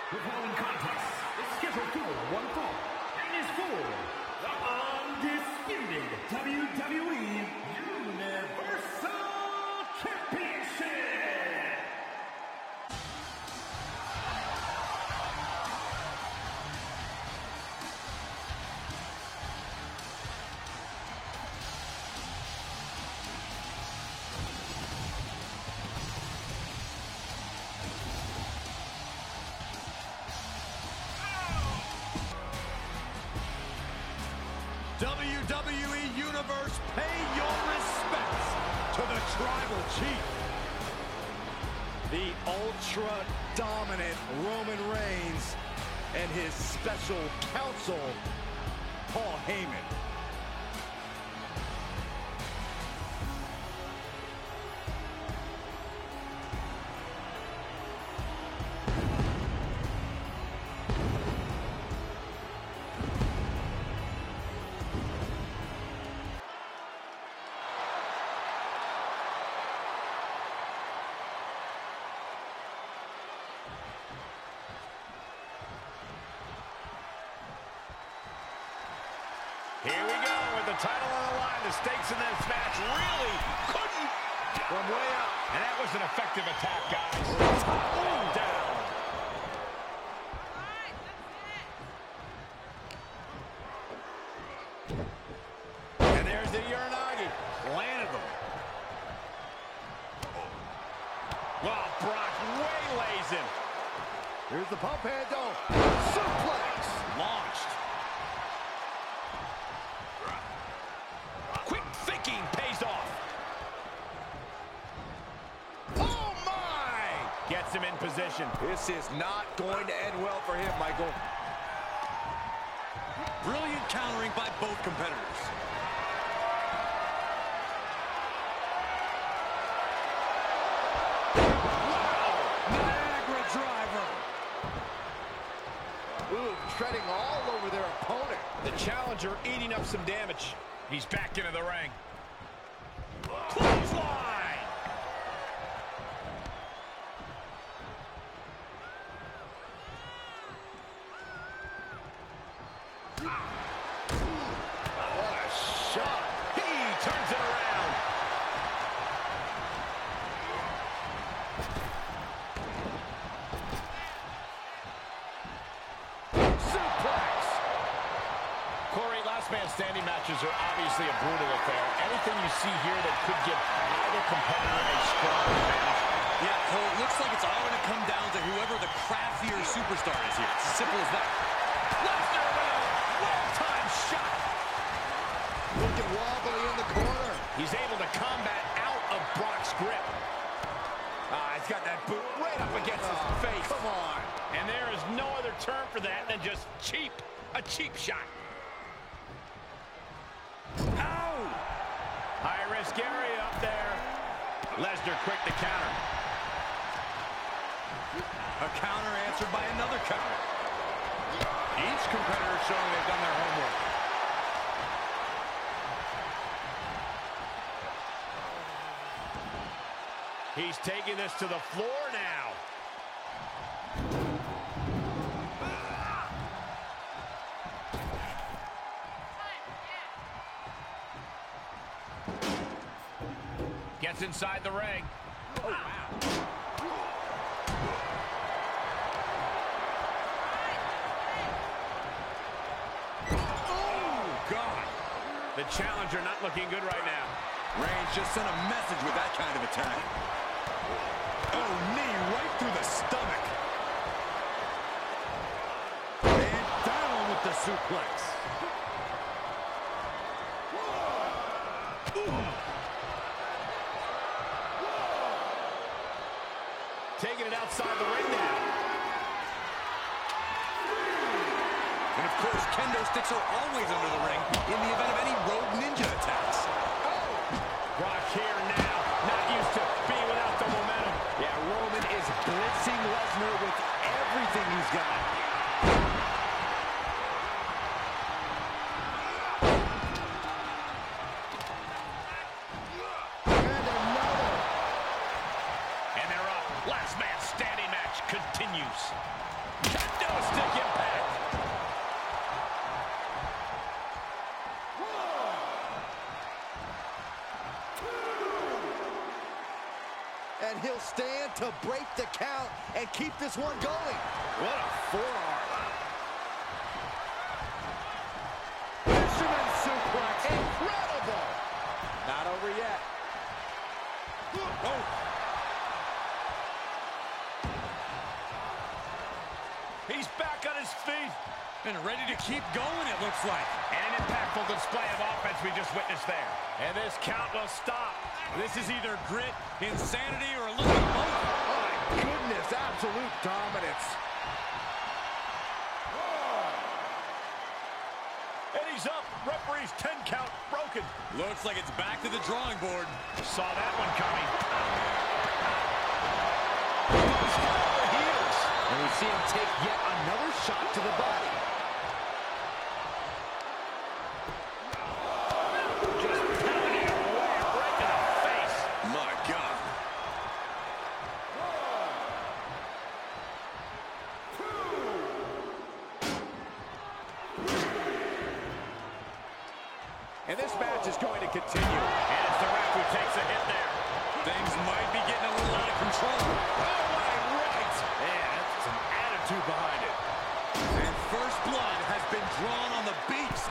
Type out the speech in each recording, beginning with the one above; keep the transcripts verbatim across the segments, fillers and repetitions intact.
The following contest is scheduled for one fall and is for the undisputed W W E Universal Championship. W W E Universe, pay your respects to the Tribal Chief. The ultra-dominant Roman Reigns and his special counsel, Paul Heyman. Here we go with the title on the line. The stakes in this match really couldn't from way up. And that was an effective attack, guys. Top down. And there's the Uranagi. Landed them. Wow, Brock waylays him. Here's the pump handle. Suplex. Launched. Quick thinking pays off. Oh, my! Gets him in position. This is not going to end well for him, Michael. Brilliant countering by both competitors. Niagara driver. Ooh, treading all over their opponent. The challenger eating up some damage. He's back into the ring. Clothesline! What a shot. He turns it around. Suplex. Corey, last man standing matches are obviously a brutal affair. Anything you see here that could give either competitor a strong advantage? Yeah, Cole, it looks like it's all going to come down to whoever the craftier superstar is here. It's as simple as that. Lesnar with a well-timed shot. Looking wobbly in the corner. He's able to combat out of Brock's grip. Ah, he's got that boot right up against his Oh, face. come on. And there is no other term for that than just cheap. A cheap shot. Ow! High-risk area up there. Lesnar quick to counter. A counter answered by another counter. Each competitor showing they've done their homework. He's taking this to the floor now. Gets inside the ring. Oh, wow. Oh, God. The challenger not looking good right now. Reigns just sent a message with that kind of attack. Oh, knee right through the stomach. And down with the suplex. Taking it outside the ring now. And of course, kendo sticks are always under the ring in the event of any Rogue Ninja attacks. Brock here now, not used to being without the momentum. Yeah, Roman is blitzing Lesnar with everything he's got. And another. And they're up. Last man standing match continues. plan to break the count and keep this one going. What a forearm. Fisherman suplex. Incredible. Not over yet. Oh. He's back on his feet. And ready to keep going, it looks like. And an impactful display of offense we just witnessed there. And this count will stop. This is either grit, insanity, or a little bit of both. My goodness, absolute dominance. And he's up. Referee's ten count broken. Looks like it's back to the drawing board. Saw that one coming. Heels. And we see him take yet another shot to the body. Just pounding it away, right to the face. My God. And this match is going to continue. And it's the ref who takes a hit there. Things might be getting a little out of control. Oh, my right. Man, that's some attitude behind it. And first blood has been drawn on the beast.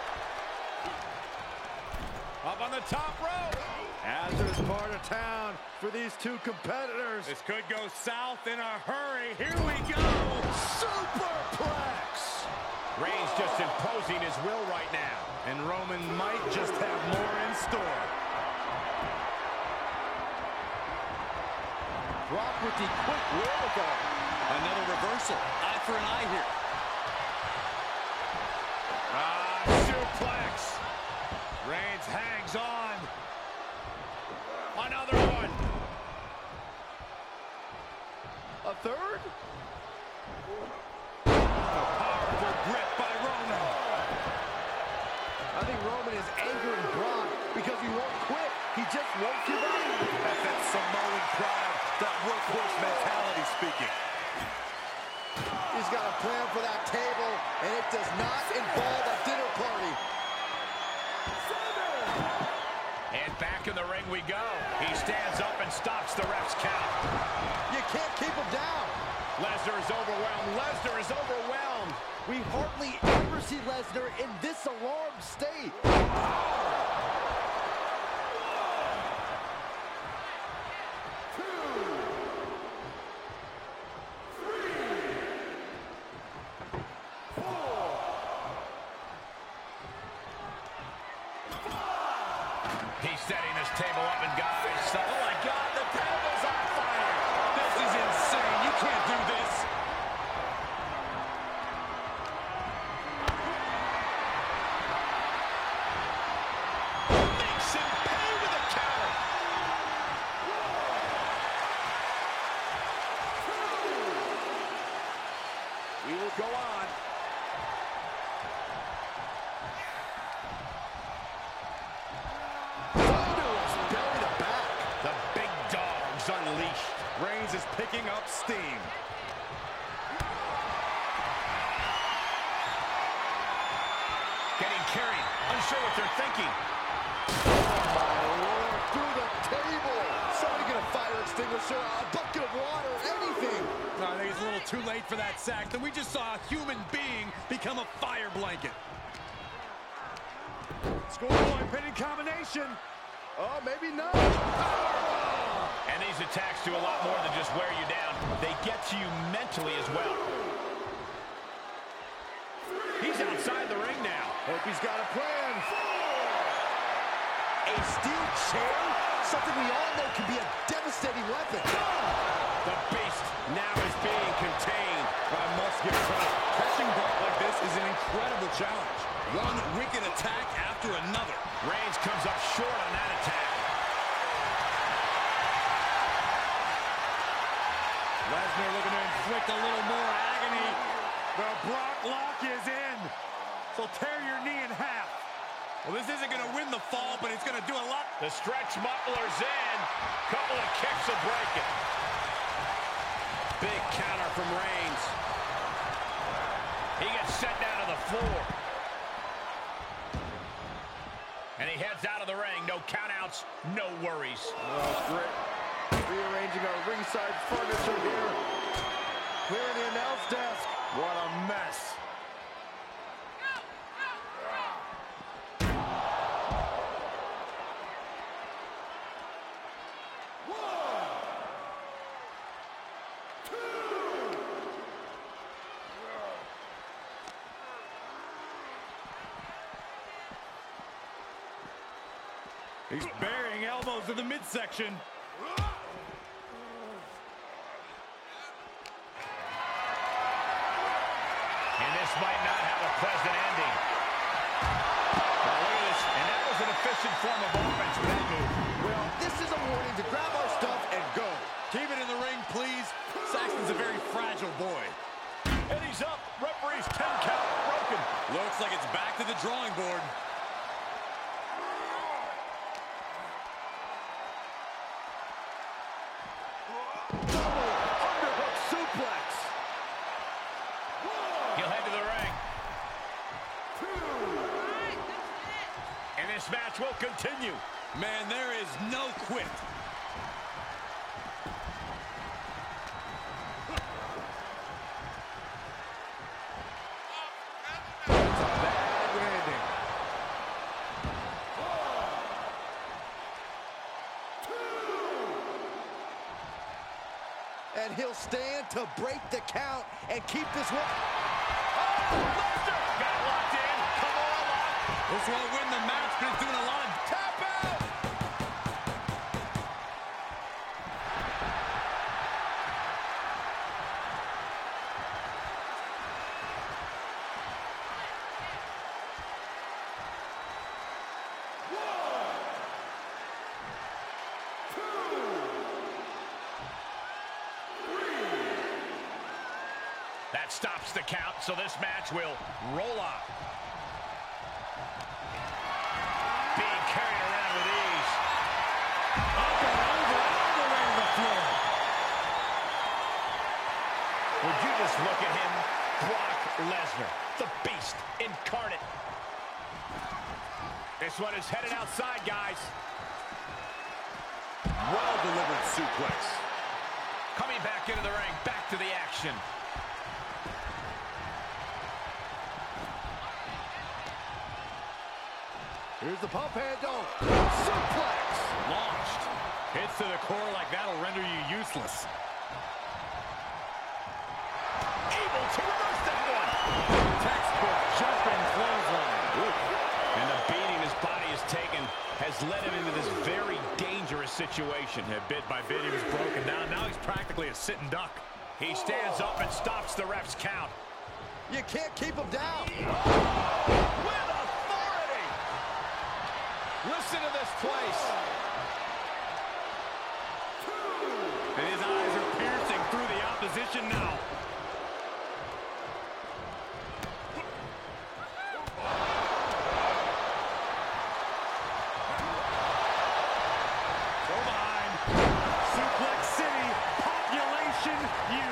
Up on the top rope. Hazardous part of town for these two competitors. This could go south in a hurry. Here we go. Superplex. Reigns just imposing his will right now. And Roman might just have more in store. Brock with the quick wherewithal. Another reversal. Eye for an eye here. Ah, suplex. Reigns hangs on. Another one. A third? Powerful grip by Roman. I think Roman is angering Brock because he won't quit. He just won't give up. That's that Samoan pride, that workhorse mentality speaking. He's got a plan for that table, and it does not involve a dinner party. And back in the ring we go. He stands up and stops the ref's count. You can't keep him down. Lesnar is overwhelmed. Lesnar is overwhelmed. We hardly ever see Lesnar in this alarmed state. He's setting this table up, and guys, so, oh my God, the table's on fire. This is insane. You can't do this. Makes him pay with a counter. We will go on. Belly to back. The big dog's unleashed. Reigns is picking up steam. Getting carried, unsure what they're thinking. Lord, through the table. Somebody get a fire extinguisher, a bucket of water, anything. No, I think it's a little too late for that sack. Then we just saw a human being become a fire blanket. Schoolboy pinning combination. Oh, maybe not. And these attacks do a lot more than just wear you down. They get to you mentally as well. He's outside the ring now. Hope he's got a plan. A steel chair? Something we all know can be a devastating weapon. The beast now is being contained. I must give credit. Catching Brock like this is an incredible challenge. One wicked attack after another. Reigns comes up short on that attack. Lesnar looking to inflict a little more agony. The Brock lock is in. So tear your knee in half. Well, this isn't going to win the fall, but it's going to do a lot. The stretch muffler's in. Couple of kicks will break it. Big counter from Reigns. He gets set down to the floor. And he heads out of the ring. No countouts, no worries. Oh, great. rearranging our ringside furniture here. Clearing the announce desk. What a mess. He's burying elbows in the midsection. And this might not have a pleasant ending. Now look at this. And that was an efficient form of offense with that move. Well, this is a warning to grab our stuff and go. Keep it in the ring, please. Saxton's a very fragile boy. And he's up. Referee's ten count broken. Looks like it's back to the drawing board. He'll head to the ring. And this match will continue. Man, there is no quit. That's a bad landing. And he'll stand to break the count and keep this one. Lesnar got locked in. Come on, lock. This won't win the match, but it's doing a lot of Tap out. That stops the count, so this match will roll on. Being carried around with ease. Up and over, all the way to the floor. Would you just look at him? Brock Lesnar, the beast incarnate. This one is headed outside, guys. well-delivered suplex. Coming back into the ring, back to the action. Here's the pump handle. Suplex. Launched. Hits to the core like that'll render you useless. Able to reverse that one. Textbook jumping clothesline. Ooh. And the beating his body has taken has led him into this very dangerous situation. Yeah, bit by bit he was broken down. Now he's practically a sitting duck. He stands up and stops the ref's count. You can't keep him down. With authority. Listen to this place. And his eyes are piercing through the opposition now. Go behind. Suplex City, population U.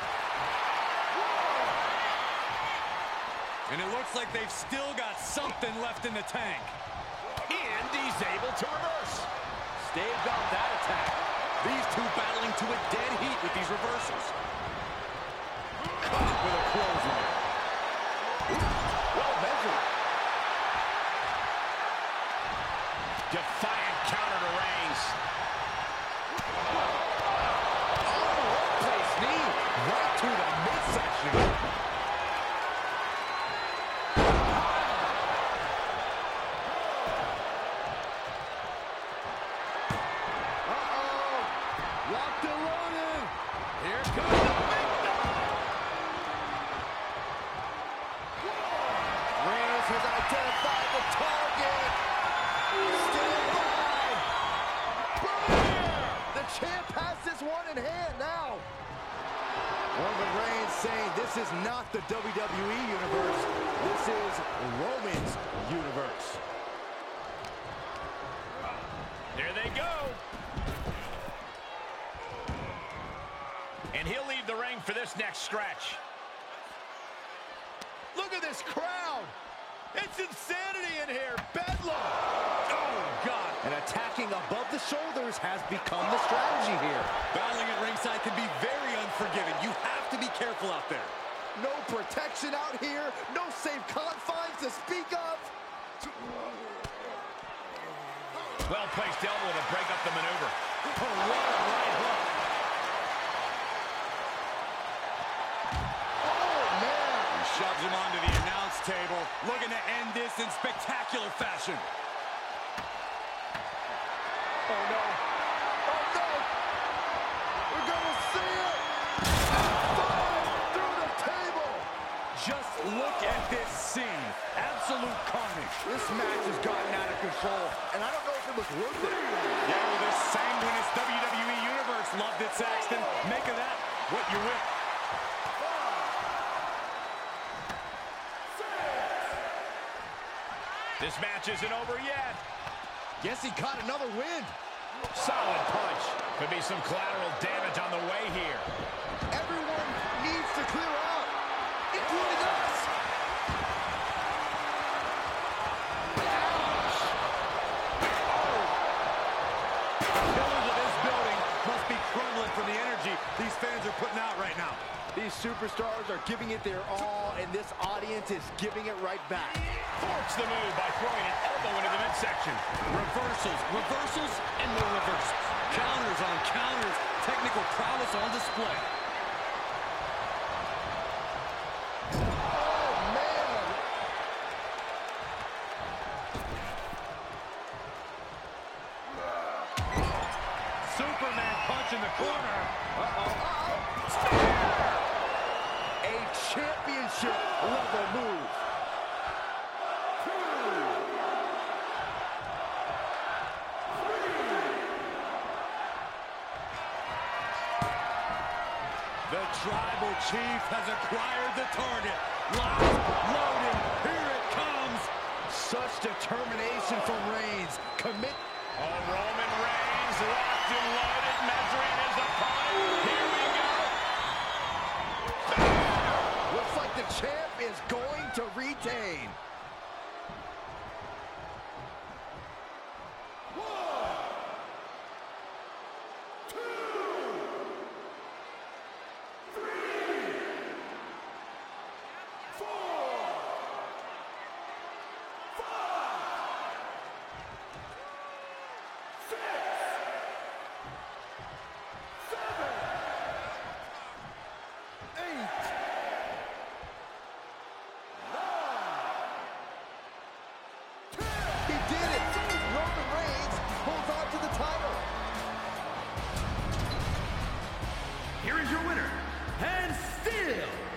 And it looks like they've still got something left in the tank. And he's able to reverse. Staved off that attack. These two battling to a dead heat with these reversals. Caught with a clothesline. Well measured. Defiant counter to Reigns. Oh, place knee. Right to the midsection. Locked and loaded. Here comes the big dog. Reigns has identified the target. Stand by. Boom. The champ has this one in hand now. Roman Reigns saying this is not the W W E universe. This is Roman's universe. There they go. And he'll leave the ring for this next stretch. Look at this crowd. It's insanity in here. Bedlam. Oh, God. And attacking above the shoulders has become the strategy here. Battling at ringside can be very unforgiving. You have to be careful out there. No protection out here. No safe confines to speak of. Well-placed elbow to break up the maneuver. Oh, what a right hook. Oh, man. He shoves him onto the announce table, looking to end this in spectacular fashion. Oh, no. Oh, no. We're going to see it. Five through the table. Just look at this scene. Absolute carnage. This match has gotten out of control, and I don't know if it was worth it. Yeah, well, this sanguineous W W E Universe loved it, Saxton. Make of that what you will. This match isn't over yet. Guess he caught another wind. Solid punch. Could be some collateral damage on the way here. Everyone needs to clear out, including us. Ouch. Oh. The pillars of this building must be crumbling from the energy these fans are putting out right now. These superstars are giving it their all, and this audience is giving it right back. Forks the move by throwing an elbow into the midsection. Reversals, reversals, and more reversals. Counters on counters, technical prowess on display. Oh, man. Superman punch in the corner. Uh-oh. A championship level move. The tribal chief has acquired the target. Locked, loaded, here it comes. Such determination from Reigns. Commit. Oh, Roman Reigns locked and loaded, measuring his opponent. Here we go. Looks like the champ is going to retain. He did it! Roman Reigns holds on to the title. Here is your winner, and still